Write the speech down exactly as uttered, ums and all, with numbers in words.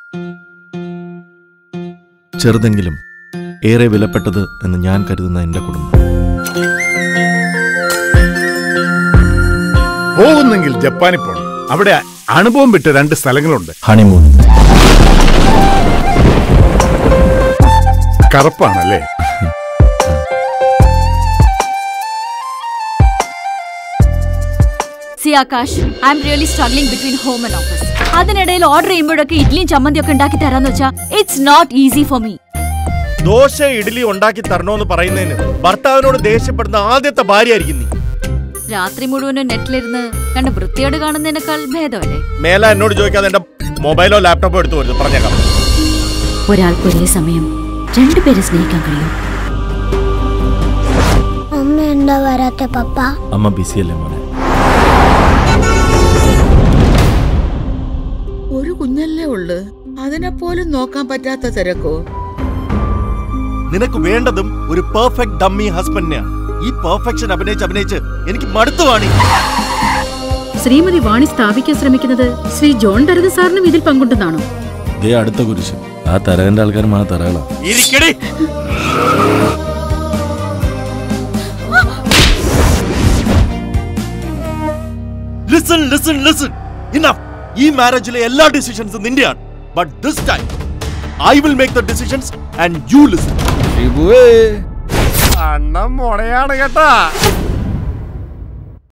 ചെറുതെങ്കിലും ഏറെ വിലപ്പെട്ടത് എന്ന് ഞാൻ കരുതുന്ന എന്റെ കുടുംബം. പോകുന്നെങ്കിൽ ജപ്പാനിൽ പോകണം. അവിടെ അനുഭവം വിട്ട് രണ്ട് സ്ഥലങ്ങളുണ്ട്. ഹണിമൂൺ. കറുപ്പാണല്ലേ? See Akash, I am really struggling between home and office. അതിനിടയിൽ ഓർഡർ ചെയ്യുമ്പോഴൊക്കെ ഇഡ്ലിയും ചമ്മന്തിയൊക്കെ ഉണ്ടാക്കി തരാന്ന് വെച്ചാ it's not easy for me. Dosa idli ഉണ്ടാക്കി തരണോന്ന് പറയുന്നതിന് ഭർത്താവിനോട് ദേഷ്യപ്പെടുന്ന ആദ്യത്തെ ഭാര്യയായിരിക്കും നീ. രാത്രി മുഴുവനും നെറ്റിലിരുന്ന് കണ്ട വൃത്തിയോട് കാണുന്നതിനേക്കാൾ ഭേദമല്ലേ? മേല എന്നോട് ചോദിക്കാതെ എന്റെ മൊബൈലോ ലാപ്ടോപ്പോ എടുത്തു വരുന്നു. പറഞ്ഞേക്കാം. ഒരാൾക്ക് ഒരേ സമയം രണ്ടുപേരെ സ്നേഹിക്കാൻ കഴിയും. അമ്മ എന്താ വരാത്തെ പപ്പ? അമ്മ ബിസിയല്ലേ മോനെ? ഒരു കുഞ്ഞല്ലേ ഉള്ളു, അതിനെപ്പോലും നോക്കാൻ പറ്റാത്ത തിരക്കോ? നിനക്ക് വേണ്ടതും ഒരു പെർഫെക്റ്റ് ഡമ്മി ഹസ്ബൻഡിനെയാണ്. ഈ പെർഫെക്ഷൻ അഭിനയിച്ച് അഭിനയിച്ച് എനിക്ക് മടുത്തു വാണി. ശ്രീമതി വാണി സ്ഥാപിക്കാൻ ശ്രമിക്കുന്നത് ശ്രീ ജോൺ തരകൻ സാറിനും ഇതിൽ പങ്കുണ്ടെന്നാണോ? ദേ അടുത്ത കുരിശ്. ആ തരകന്റെ ആൾക്കാർ മാ തറകളാ. Listen, listen, listen. Enough. ഈ മാരേജിലെ എല്ലാ ഡിസിഷൻസും നിന്റെയാണ്. But this time, I will make the decisions and you listen. അണ്ണൻ മുടയാണ് കേട്ടാ.